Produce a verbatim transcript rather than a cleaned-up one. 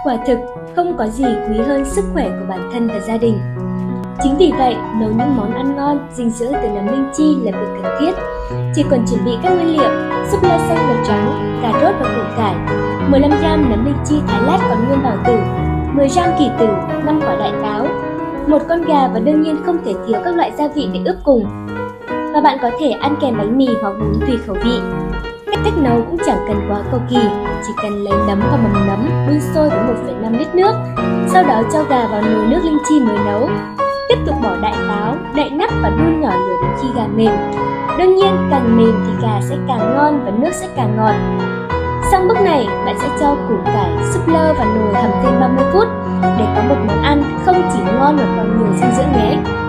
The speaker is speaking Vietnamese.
Quả thực, không có gì quý hơn sức khỏe của bản thân và gia đình. Chính vì vậy, nấu những món ăn ngon, dinh dưỡng từ nấm linh chi là việc cần thiết. Chỉ cần chuẩn bị các nguyên liệu: súp lơ xanh và trắng, cà rốt và củ cải, mười lăm gam nấm linh chi thái lát còn nguyên bào tử, mười gam kỳ tử, năm quả đại táo, một con gà và đương nhiên không thể thiếu các loại gia vị để ướp cùng. Và bạn có thể ăn kèm bánh mì hoặc bún tùy khẩu vị. Cách cách nấu cũng chẳng cần quá cầu kỳ, chỉ cần lấy nấm và mầm nấm đun sôi với một phẩy năm lít nước, sau đó cho gà vào nồi nước linh chi mới nấu. Tiếp tục bỏ đại táo, đậy nắp và đun nhỏ lửa đến khi gà mềm. Đương nhiên, càng mềm thì gà sẽ càng ngon và nước sẽ càng ngọt. Xong bước này, bạn sẽ cho củ cải, súp lơ vào nồi hầm thêm ba mươi phút để có một món ăn không chỉ ngon mà còn nhiều dinh dưỡng nhé.